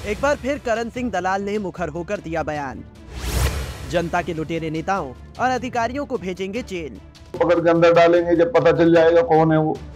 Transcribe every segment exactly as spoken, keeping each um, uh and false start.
एक बार फिर करण सिंह दलाल ने मुखर होकर दिया बयान। जनता के लुटेरे नेताओं और अधिकारियों को भेजेंगे जेल। पकड़ के अंदर डालेंगे, जब पता चल जाएगा कौन है वो।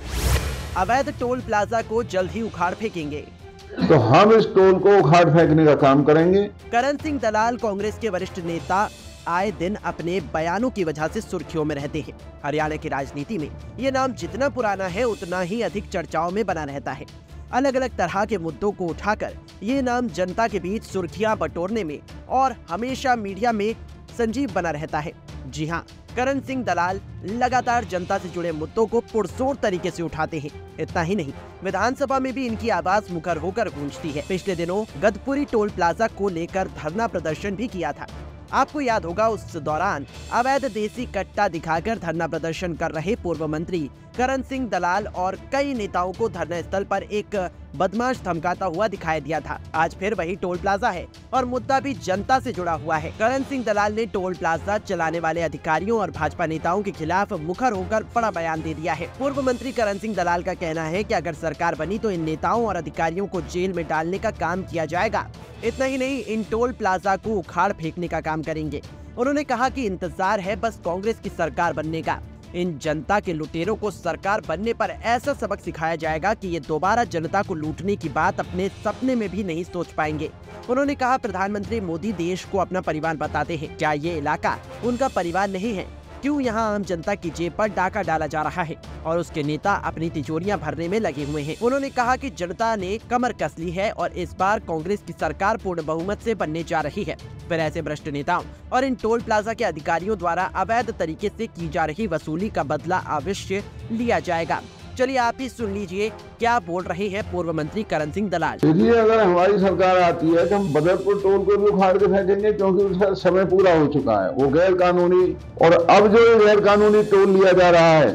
अवैध टोल प्लाजा को जल्द ही उखाड़ फेंकेंगे। तो हम इस टोल को उखाड़ फेंकने का काम करेंगे। करण सिंह दलाल कांग्रेस के वरिष्ठ नेता आए दिन अपने बयानों की वजह से सुर्खियों में रहते हैं। हरियाणा की राजनीति में ये नाम जितना पुराना है उतना ही अधिक चर्चाओं में बना रहता है। अलग अलग तरह के मुद्दों को उठाकर ये नाम जनता के बीच सुर्खियां बटोरने में और हमेशा मीडिया में संजीव बना रहता है। जी हाँ, करण सिंह दलाल लगातार जनता से जुड़े मुद्दों को पुरजोर तरीके से उठाते हैं। इतना ही नहीं, विधानसभा में भी इनकी आवाज मुखर होकर गूंजती है। पिछले दिनों गदपुरी टोल प्लाजा को लेकर धरना प्रदर्शन भी किया था। आपको याद होगा, उस दौरान अवैध देसी कट्टा दिखाकर धरना प्रदर्शन कर रहे पूर्व मंत्री करण सिंह दलाल और कई नेताओं को धरना स्थल पर एक बदमाश धमकाता हुआ दिखाई दिया था। आज फिर वही टोल प्लाजा है और मुद्दा भी जनता से जुड़ा हुआ है। करण सिंह दलाल ने टोल प्लाजा चलाने वाले अधिकारियों और भाजपा नेताओं के खिलाफ मुखर होकर बड़ा बयान दे दिया है। पूर्व मंत्री करण सिंह दलाल का कहना है कि अगर सरकार बनी तो इन नेताओं और अधिकारियों को जेल में डालने का काम किया जाएगा। इतना ही नहीं, इन टोल प्लाजा को उखाड़ फेंकने का काम करेंगे। उन्होंने कहा कि इंतजार है बस कांग्रेस की सरकार बनने का। इन जनता के लुटेरों को सरकार बनने पर ऐसा सबक सिखाया जाएगा कि ये दोबारा जनता को लूटने की बात अपने सपने में भी नहीं सोच पाएंगे। उन्होंने कहा, प्रधानमंत्री मोदी देश को अपना परिवार बताते हैं, क्या ये इलाका उनका परिवार नहीं है? क्यों यहाँ आम जनता की जेब पर डाका डाला जा रहा है और उसके नेता अपनी तिजोरियां भरने में लगे हुए हैं। उन्होंने कहा कि जनता ने कमर कस ली है और इस बार कांग्रेस की सरकार पूर्ण बहुमत से बनने जा रही है। फिर ऐसे भ्रष्ट नेताओं और इन टोल प्लाजा के अधिकारियों द्वारा अवैध तरीके से की जा रही वसूली का बदला अवश्य लिया जाएगा। चलिए आप ही सुन लीजिए क्या बोल रहे हैं पूर्व मंत्री करण सिंह दलाल। देखिए, अगर हमारी सरकार आती है तो हम बदरपुर टोल को भी उखाड़ के फेंकेंगे, क्योंकि उसका समय पूरा हो चुका है। वो गैर कानूनी, और अब जो गैर कानूनी टोल लिया जा रहा है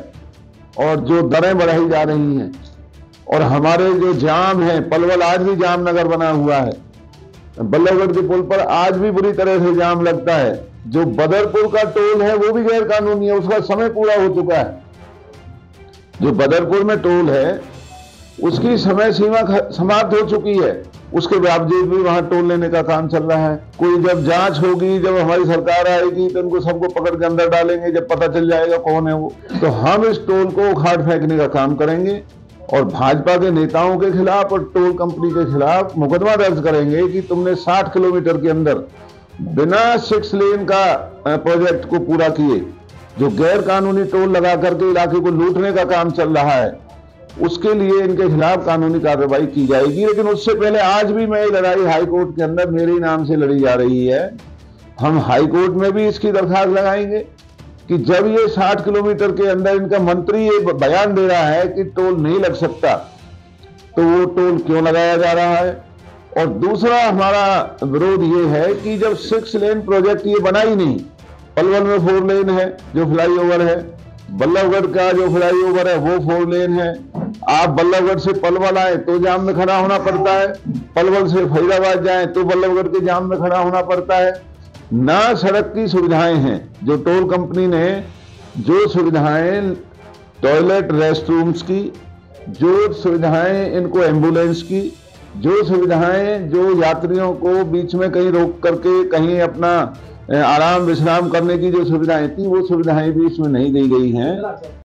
और जो दरें बढ़ाई जा रही हैं, और हमारे जो जाम है, पलवल आज भी जाम नगर बना हुआ है। बल्लभगढ़ के पुल पर आज भी बुरी तरह से जाम लगता है। जो बदरपुर का टोल है वो भी गैर कानूनी है, उसका समय पूरा हो चुका है। जो बदरपुर में टोल है उसकी समय सीमा समाप्त हो चुकी है, उसके बावजूद भी वहां टोल लेने का काम चल रहा है। कोई जब जांच होगी, जब हमारी सरकार आएगी तो उनको सबको पकड़ के अंदर डालेंगे, जब पता चल जाएगा कौन है वो। तो हम इस टोल को उखाड़ फेंकने का काम करेंगे और भाजपा के नेताओं के खिलाफ और टोल कंपनी के खिलाफ मुकदमा दर्ज करेंगे कि तुमने साठ किलोमीटर के अंदर बिना सिक्स लेन का प्रोजेक्ट को पूरा किए, जो गैर कानूनी टोल लगा करके इलाके को लूटने का काम चल रहा है, उसके लिए इनके खिलाफ कानूनी कार्रवाई की जाएगी। लेकिन उससे पहले आज भी मैं लड़ाई हाई कोर्ट के अंदर मेरे नाम से लड़ी जा रही है। हम हाई कोर्ट में भी इसकी दरखास्त लगाएंगे कि जब ये साठ किलोमीटर के अंदर इनका मंत्री ये बयान दे रहा है कि टोल नहीं लग सकता, तो वो टोल क्यों लगाया जा रहा है। और दूसरा हमारा विरोध ये है कि जब सिक्स लेन प्रोजेक्ट ये बना ही नहीं, पलवल में फोर लेन है जो फ्लाईओवर है, बल्लभगढ़ का जो फ्लाईओवर है वो फोर लेन है। आप बल्लभगढ़ से पलवल आए तो जाम में खड़ा होना पड़ता है, पलवल से फरीदाबाद जाएं तो बल्लभगढ़ के जाम में खड़ा होना पड़ता है। ना सड़क की सुविधाएं हैं, जो टोल कंपनी ने जो सुविधाएं टॉयलेट रेस्ट रूम्स की, जो सुविधाएं इनको एम्बुलेंस की, जो सुविधाएं जो यात्रियों को बीच में कहीं रोक करके कहीं अपना आराम विश्राम करने की जो सुविधाएं थी, वो सुविधाएं भी इसमें नहीं दी गई हैं।